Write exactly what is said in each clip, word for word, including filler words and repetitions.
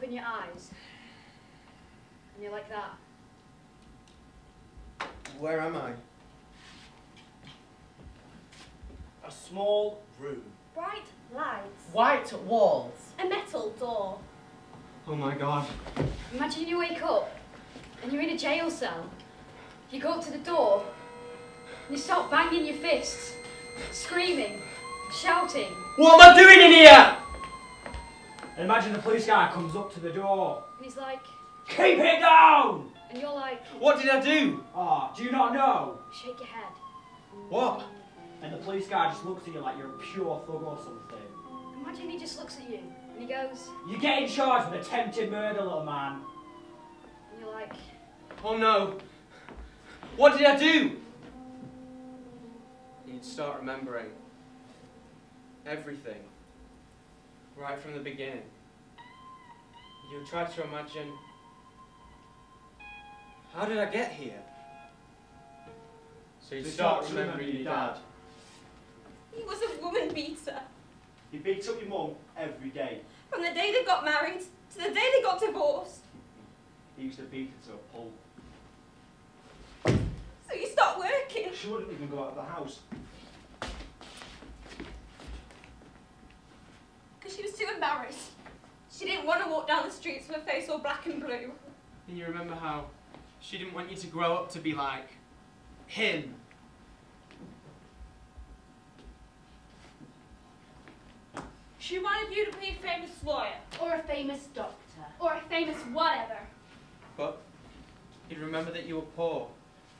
open your eyes. And you're like that. Where am I? A small room. Bright lights. White walls. A metal door. Oh my God. Imagine you wake up and you're in a jail cell. You go up to the door and you start banging your fists, screaming, shouting. What am I doing in here? And imagine the police guy comes up to the door. And he's like, keep it down! and you're like, What did I do? Ah, do you not know? shake your head. What? And the police guy just looks at you like you're a pure thug or something. Imagine he just looks at you and he goes, You get in charge with attempted murder, little man. and you're like, Oh no. What did I do? You'd start remembering everything right from the beginning. You'd try to imagine, how did I get here? So you'd So start start remembering remembering your your dad. dad. He was a woman beater. He beats up your mum every day. From the day they got married to the day they got divorced. He used to beat her to a pulp. So you stopped working. She wouldn't even go out of the house. Because she was too embarrassed. She didn't want to walk down the streets with her face all black and blue. And you remember how she didn't want you to grow up to be like him. She wanted you to be a famous lawyer. Or a famous doctor. Or a famous whatever. But you'd remember that you were poor.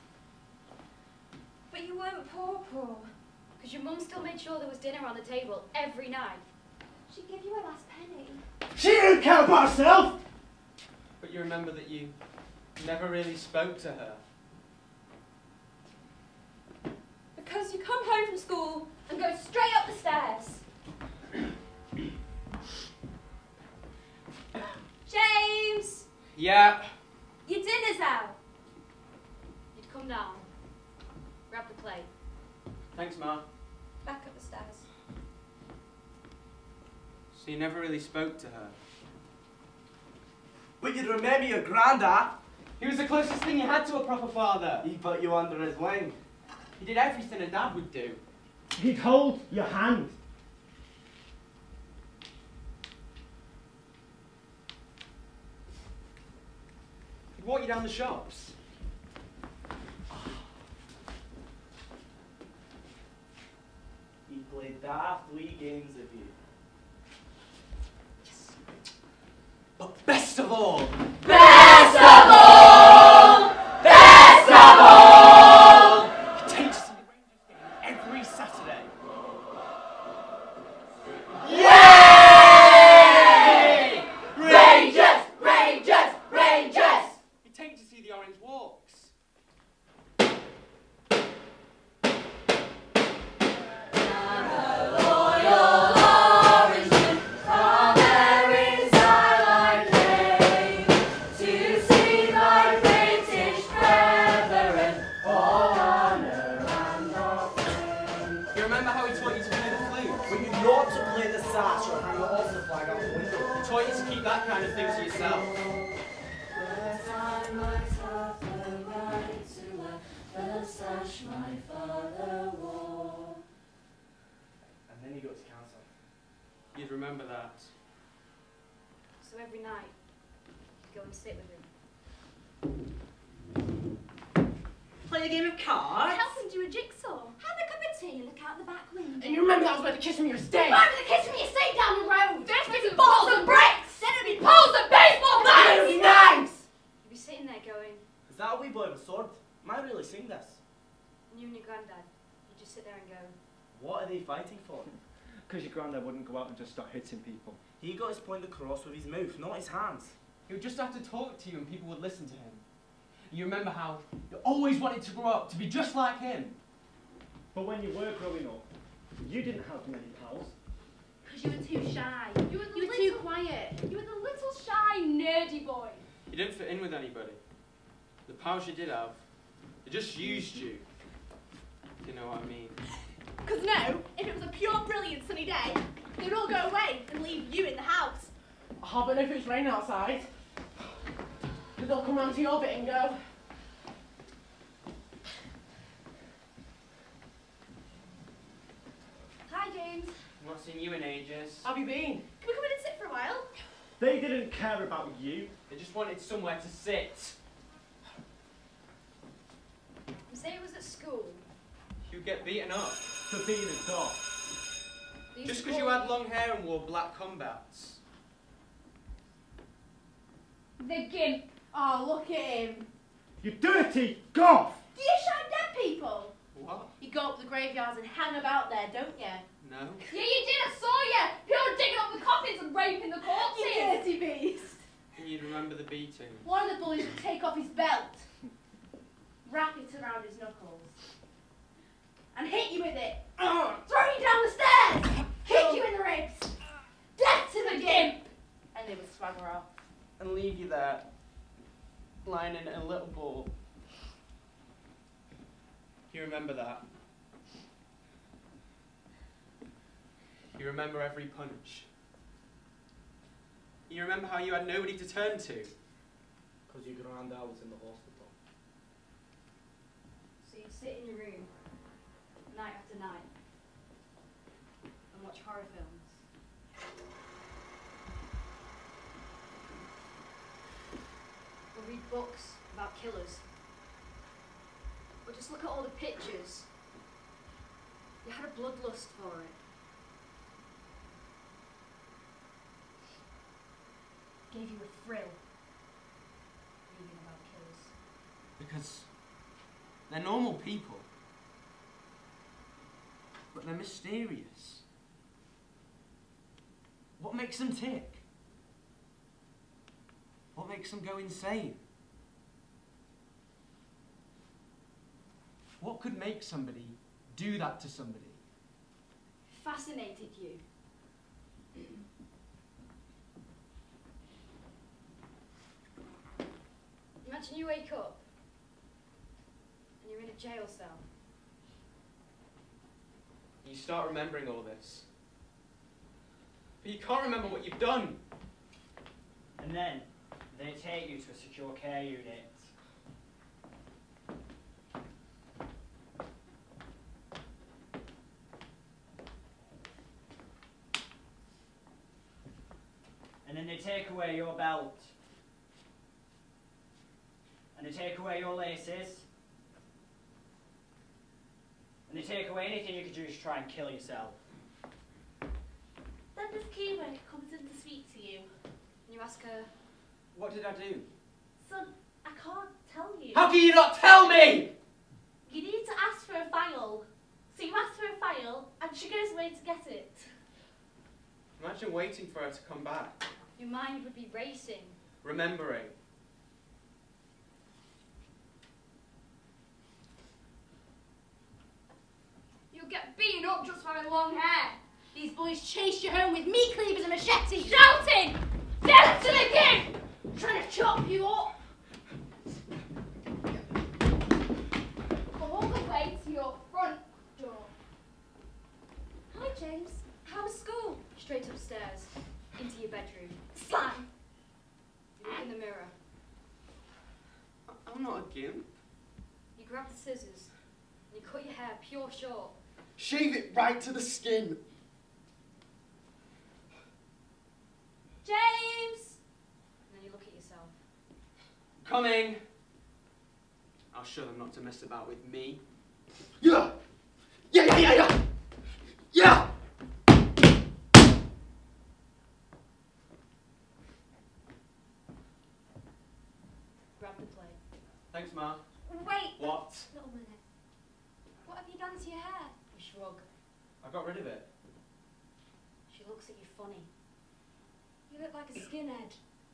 But you weren't poor, poor. because your mum still made sure there was dinner on the table every night. She gave you her last penny. She didn't care about herself! But you remember that you never really spoke to her. Because you come home from school and go straight up the stairs. James! Yeah. Your dinner's out. You'd come down, grab the plate. Thanks, Ma. Back up the stairs. So you never really spoke to her. But you'd remember your granddad. He was the closest thing you had to a proper father. He put you under his wing. He did everything a dad would do. He'd hold your hand. He'd walk you down the shops. He played daft wee games of you. Yes. But best of all, Best of all! Best of all! he takes us to the Rangers game every Saturday. Yay! Rangers! Rangers! Rangers! He takes us to see the Orange Walks. That kind of thing to yourself. And then you got to council. You'd remember that. So every night, you'd go and sit with him. Play a game of cards? Help him do a jigsaw. Have a cup of tea, look out the back window. And you remember that was where the kiss from your estate? Remember the kiss from your estate down the road. There's There's been balls and bricks. Then it'd be poles and baseball bats. It'd be nice! You'd be sitting there going, Is that a wee boy with a sword? Am I really sing this? and you and your granddad, you'd just sit there and go, What are they fighting for? Because your granddad wouldn't go out and just start hitting people. He got his point across with his mouth, not his hands. He would just have to talk to you and people would listen to him. You remember how you always wanted to grow up to be just like him. But when you were growing up, you didn't have many pals. Because you were too shy. You were, the You were little, too quiet. You were the little shy, nerdy boy. You didn't fit in with anybody. The pals you did have, they just used you. You know what I mean? Because no, if it was a pure, brilliant sunny day, they'd all go away and leave you in the house. Oh, but if it's raining outside, they'll come round to your bit and go. Hi, James. Not seen you in ages. Have you been? Can we come in and sit for a while? They didn't care about you. They just wanted somewhere to sit. And say it was at school. You get beaten up. For being a dog. They used Just to because you call- had long hair and wore black combats. The gimp. Oh, look at him. You dirty goth! Do you shine dead people? What? You go up to the graveyards and hang about there, don't you? No. Yeah, you did. I saw you. People digging up the coffins and raping the corpses. You dirty beast. And you'd remember the beating. One of the bullies would take off his belt, wrap it around his knuckles, and hit you with it. Ah! Throw you down the stairs. Kick you in the ribs. Death to the gimp. And they would swagger off. And leave you there, lying in a little ball. You remember that? You remember every punch. You remember how you had nobody to turn to. Because your granddad was in the hospital. So you'd sit in your room, night after night, and watch horror films. Or read books about killers. Or just look at all the pictures. You had a bloodlust for it. Gave you a thrill reading about killers. Because they're normal people. But they're mysterious. What makes them tick? What makes them go insane? What could make somebody do that to somebody? Fascinated you. Imagine you wake up and you're in a jail cell. You start remembering all this. But you can't remember what you've done. And then they take you to a secure care unit. And then they take away your belt. And they take away your laces. And they take away anything you could do to try and kill yourself. Then this key worker comes in to speak to you. And you ask her, What did I do? Son, I can't tell you. How can you not tell me? You need to ask for a file. So you ask for a file, and she goes away to get it. Imagine waiting for her to come back. your mind would be racing. Remembering. You'll get beaten up just for having long hair. These boys chased you home with meat cleavers and machetes, shouting, "Death to the king!" Trying to chop you up. All the way to your front door. Hi, James. How was school? Straight upstairs, into your bedroom. Slam. You look in the mirror. I'm not a gimp. You grab the scissors, and you cut your hair pure short. Shave it right to the skin. James! And then you look at yourself. Coming. I'll show them not to mess about with me. Yeah! Yeah, yeah, yeah, yeah! Yeah! Grab the plate. Thanks, Ma. Wait. What? Little minute. What have you done to your hair? You shrug. I got rid of it. She looks at you funny. You look like a skinhead.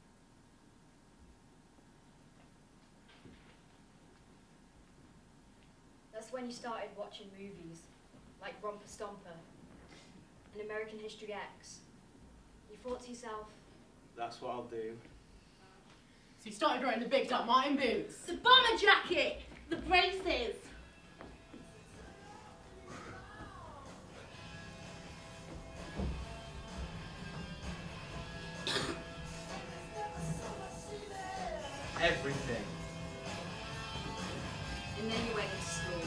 That's when you started watching movies, like Romper Stomper and American History X. You thought to yourself, That's what I'll do. So you started wearing the big Doc Martin boots. The bomber jacket! The braces! everything. And then you went to school.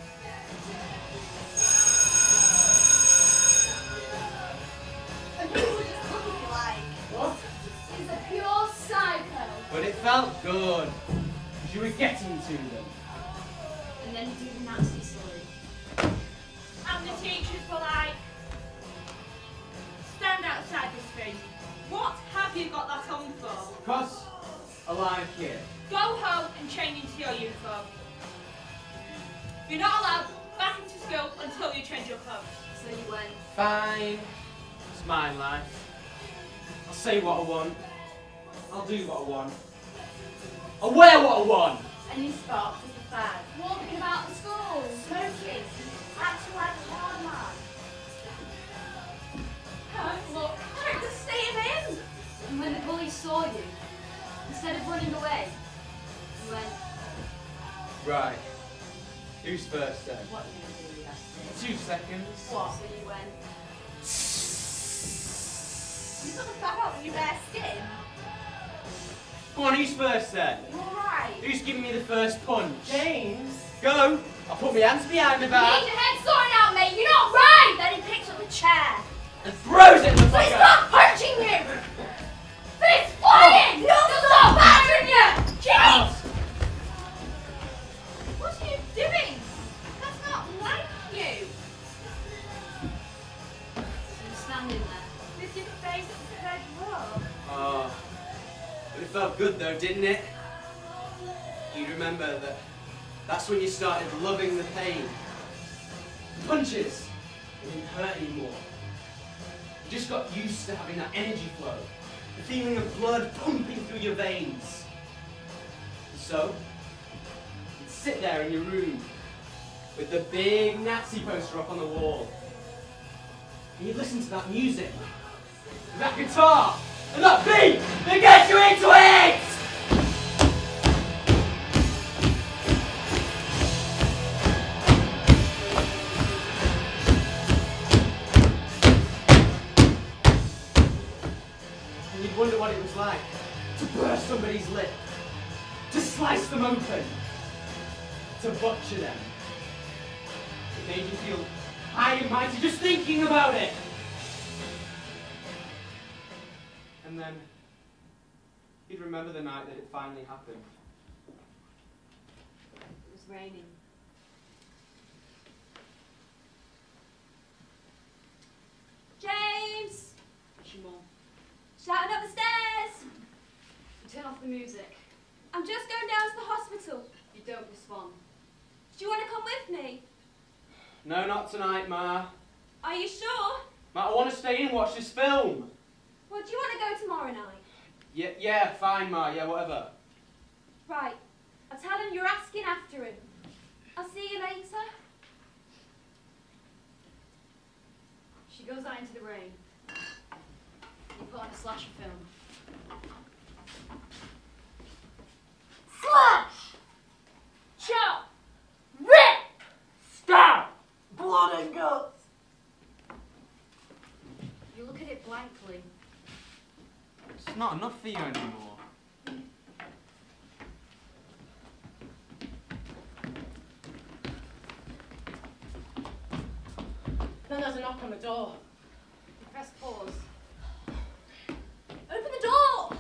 And you were just looking like. What? He's a pure psycho. But it felt good. Because you were getting to them. And then you do the nasty story. And the teachers were like, stand outside this room. What have you got that on for? Because I like it. Go home and change into your uniform. You're not allowed back into school until you change your clothes. So you went. Fine. It's my life. I'll say what I want. I'll do what I want. I'll wear what I want. And you sparked as a fag. Walking about the school. Smoking. Acting like a hard man. Oh, look, Trick to steal him. And when the bullies saw you, instead of running away, you went. Right. Who's first then? What are you going to do, that's Two seconds. What? So you went. You got the fag out with your bare skin. Come on, who's first then? You're right. Who's giving me the first punch? James. Go! I'll put my hands behind my You back need your head sorted out, mate. You're not right. Then he picks up a chair. and throws it in the Please fucker. stop punching you. Fist flying. No, stop battering you. James. What are you doing? That's not like you. So you're standing there. With your face red rug. Oh, but it felt good though, didn't it? You remember that that's when you started loving the pain. The punches, it didn't hurt anymore. You just got used to having that energy flow, the feeling of blood pumping through your veins. And so, you'd sit there in your room with the big Nazi poster up on the wall. And you'd listen to that music, that guitar, and that beat that gets you into it! And you'd wonder what it was like to burst somebody's lip, to slice them open, to butcher them. It made you feel high and mighty just thinking about it. And then you'd remember the night that it finally happened. It was raining. James. It's your mum. Shouting up the stairs. You turn off the music. I'm just going down to the hospital. You don't respond. Do you want to come with me? No, not tonight, Ma. Are you sure? Ma, I want to stay in and watch this film. Well, do you want to go tomorrow night? Yeah, yeah, fine, Ma. Yeah, whatever. Right. I'll tell him you're asking after him. I'll see you later. She goes out into the rain. You put on a slasher film. Slash! Chop! Rip! Stab! Blood and guts! You look at it blankly. It's not enough for you anymore. Then there's a knock on the door. You press pause. Open the door!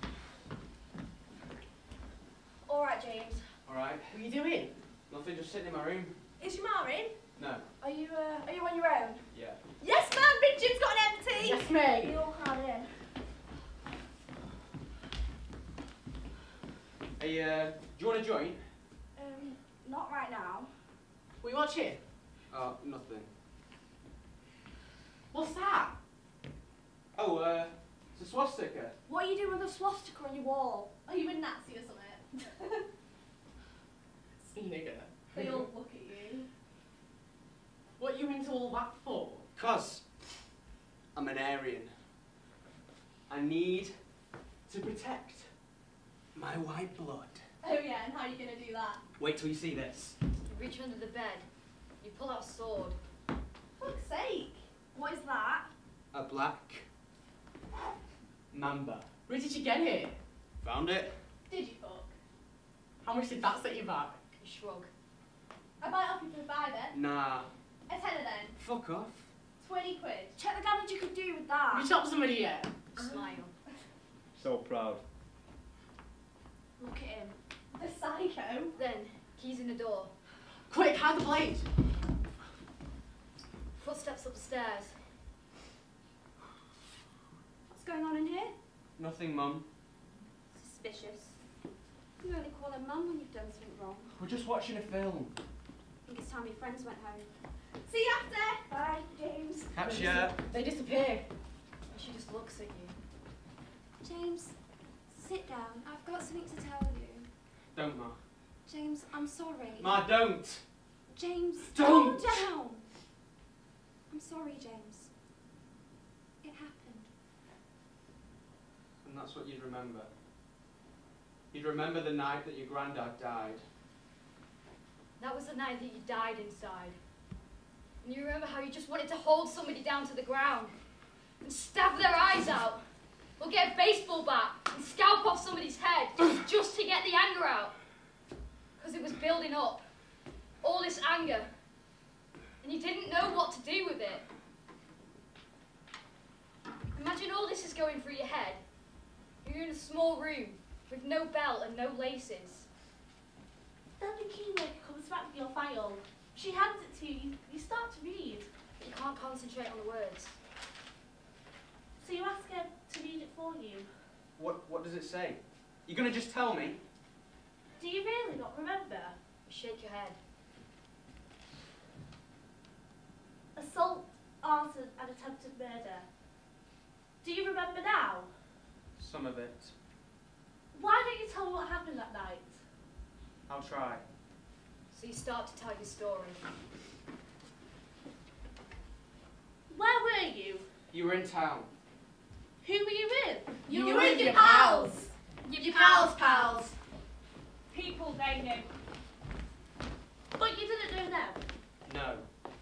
Alright, James. Alright. What are you doing? Nothing, just sitting in my room. Is your ma in? No. Are you, uh, are you on your own? Yeah. Yes, ma'am! Big Jim's got an empty! Yes, mate. You all had in. Hey, uh, do you want a joint? Um, not right now. What are you watching? Oh, nothing. What's that? Oh, uh, it's a swastika. What are you doing with a swastika on your wall? Are you a Nazi or something? Nigger. They all look at you. What are you into all that for? Cause I'm an Aryan. I need to protect my white blood. Oh yeah, and how are you going to do that? Wait till you see this. You reach under the bed. You pull out a sword. For fuck's sake! What is that? A black mamba. Where did you get it? Found it? Did you fuck? How much did that set you back? You shrug. I might offer you for a fiver. Nah. A tenner then. Fuck off. Twenty quid. Check the damage you could do with that. Have you chopped somebody yet? Smile. So proud. Look at him. The psycho. Then, keys in the door. Quick, hide the blade. Footsteps upstairs. What's going on in here? Nothing, Mum. Suspicious. You only call him mum when you've done something wrong. We're just watching a film. I think it's time your friends went home. See you after. Bye, James. Catch ya. They disappear. She just looks at you. James, sit down. I've got something to tell you. Don't, Ma. James, I'm sorry. Ma, don't. James, Don't. calm down. I'm sorry, James. It happened. And that's what you'd remember. You'd remember the night that your granddad died. That was the night that you died inside. And you remember how you just wanted to hold somebody down to the ground and stab their eyes out, or get a baseball bat and scalp off somebody's head just to get the anger out. Because it was building up. All this anger. And you didn't know what to do with it. Imagine all this is going through your head. You're in a small room with no belt and no laces. Then the keymaker comes back with your file. She hands it to you. You start to read. But you can't concentrate on the words. So you ask her to read it for you. What, what does it say? You're gonna just tell me? Do you really not remember? You shake your head. Assault, arson and attempted murder. Do you remember now? Some of it. Why don't you tell me what happened that night? I'll try. So you start to tell your story. Where were you? You were in town. Who were you with? You were with your pals. Your pals, pals. People they knew. But you didn't know them. No.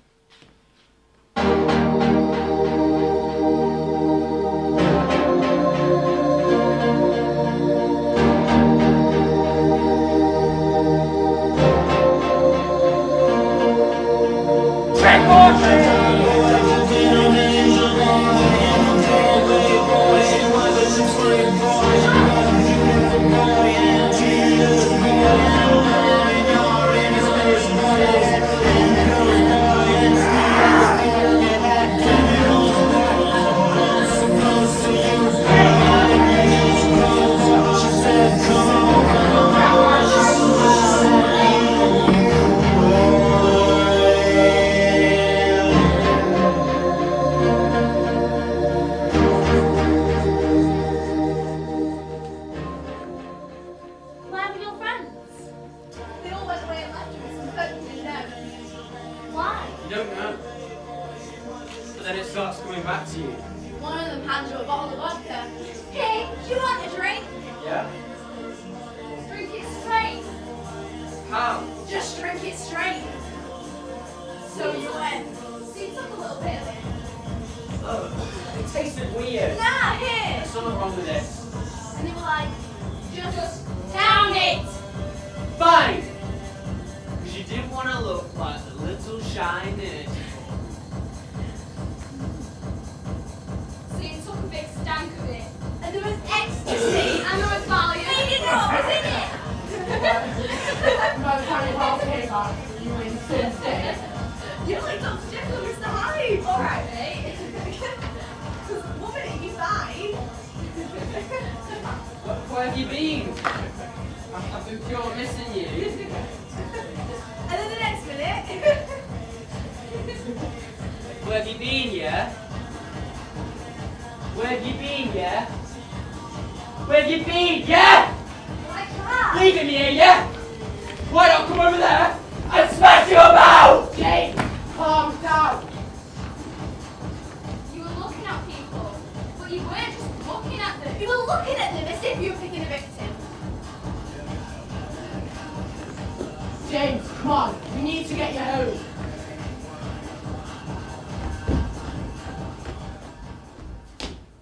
James, come on. We need to get you home.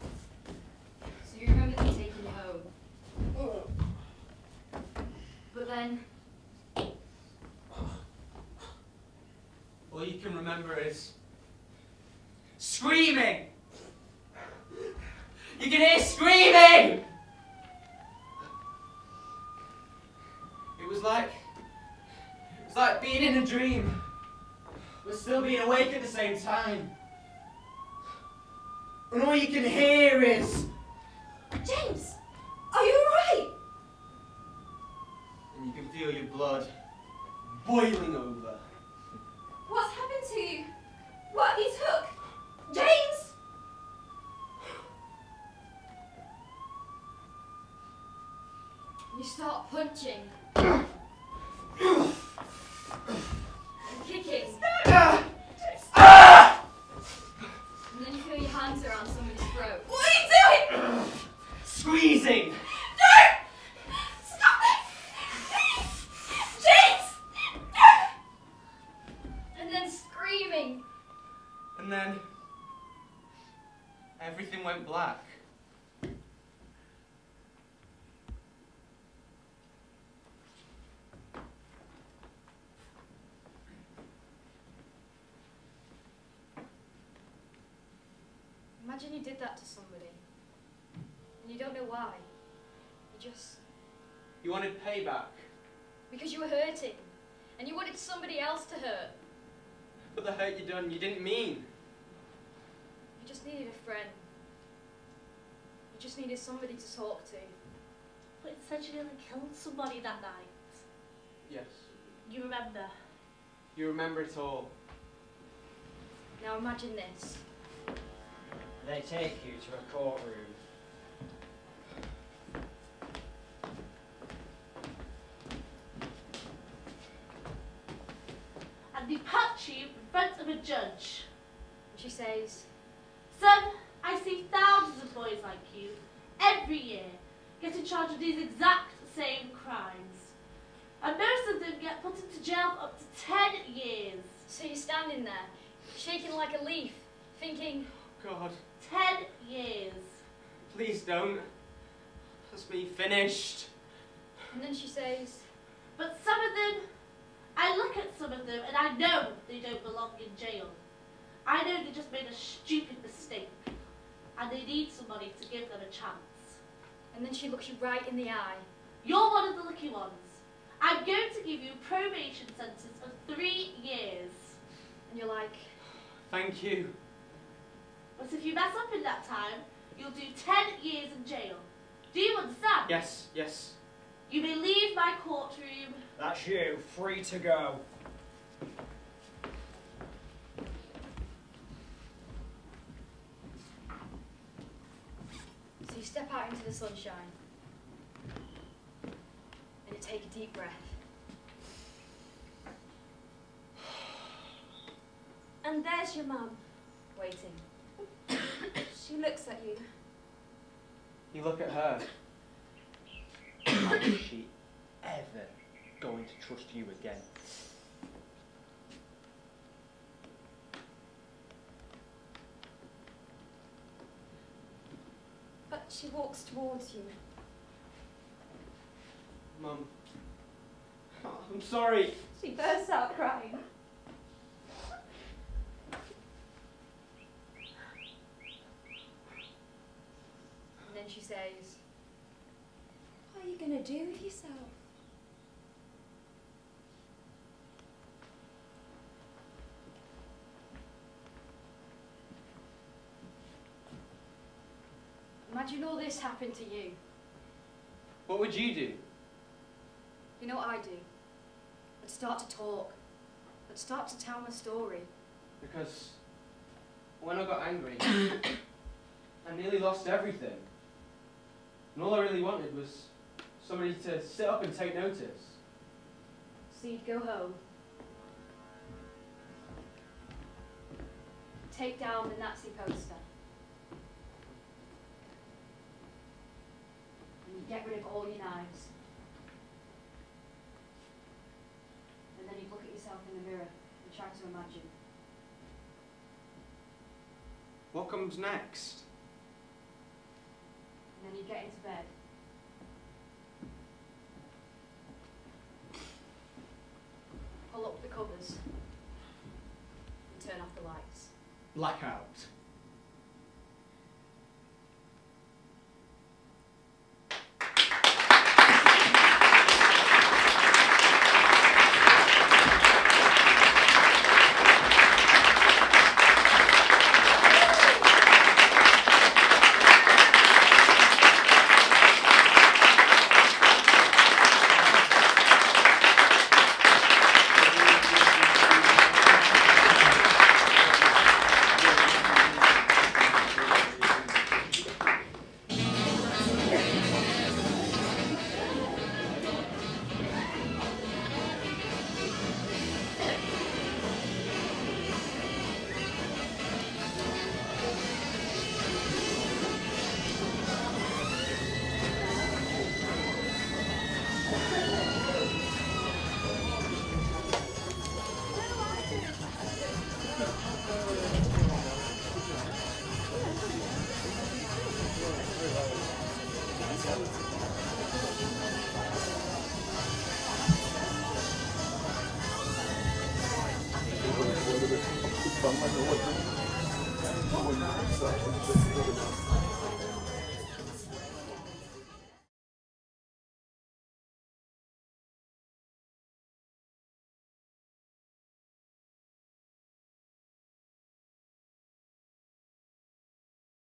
So you remember them taking you home. But then then... All you can remember is screaming! You can hear screaming! It was like, it was like being in a dream, but still being awake at the same time. And all you can hear is... James, are you alright? And you can feel your blood boiling over. What's happened to you? What, he took? James! You start punching. and kicking. And then you feel your hands around somebody's throat. What are you doing? Squeezing! No! Stop it! James! And then screaming. And then everything went black. Imagine you did that to somebody. And you don't know why. You just... You wanted payback, Because you were hurting. And you wanted somebody else to hurt. but the hurt you done, you didn't mean. You just needed a friend. You just needed somebody to talk to. But it said you nearly killed somebody that night. Yes. You remember? You remember it all. Now imagine this. They take you to a courtroom. And they patch you in front of a judge. And she says, Son, I see thousands of boys like you every year getting charged with these exact same crimes. And most of them get put into jail for up to ten years. so you're standing there, shaking like a leaf, thinking, God, ten years. please don't. That's me finished. and then she says, But some of them, I look at some of them and I know they don't belong in jail. I know they just made a stupid mistake and they need somebody to give them a chance. and then she looks you right in the eye. You're one of the lucky ones. I'm going to give you a probation sentence of three years. And you're like, Thank you. But if you mess up in that time, you'll do ten years in jail. Do you understand? Yes, yes. You may leave my courtroom. That's you, free to go. so you step out into the sunshine. And you take a deep breath. And there's your mum. Waiting. She looks at you. You look at her. How is she ever going to trust you again? But she walks towards you. Mum. Oh, I'm sorry. She bursts out crying. And then she says, What are you going to do with yourself? imagine all this happened to you. What would you do? You know what I do? I'd start to talk. I'd start to tell my story. Because when I got angry, I nearly lost everything. And all I really wanted was somebody to sit up and take notice. So you'd go home, take down the Nazi poster, and you'd get rid of all your knives. And then you'd look at yourself in the mirror and try to imagine. What comes next? And then you'd get into bed. covers. And turn off the lights. Blackout.